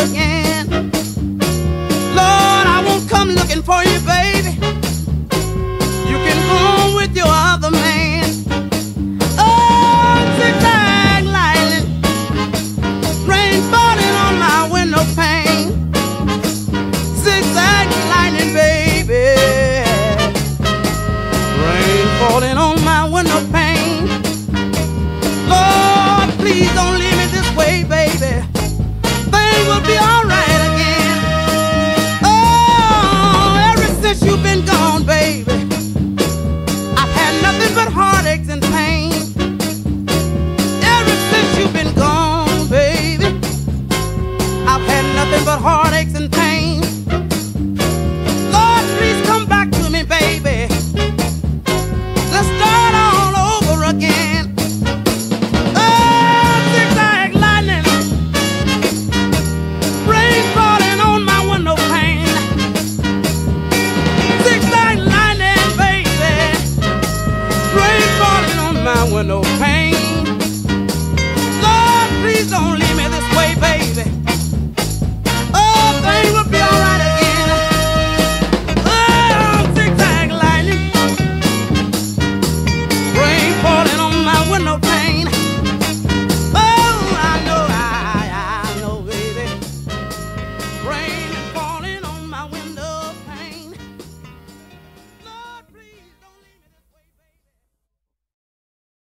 again. Lord, I won't come looking for you, baby. You can go on with your other man. Oh, zigzag lightning, rain falling on my window pane. Zigzag lightning, baby, rain falling on my window pane. Lord, please don't leave me this way, baby. Things will be alright again. Oh, ever since you've been gone, baby, I've had nothing but heartaches and pain. Ever since you've been gone, baby, I've had nothing but heartaches and pain.